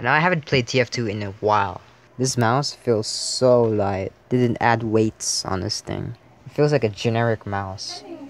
Now I haven't played TF2 in a while. This mouse feels so light. Didn't add weights on this thing. It feels like a generic mouse.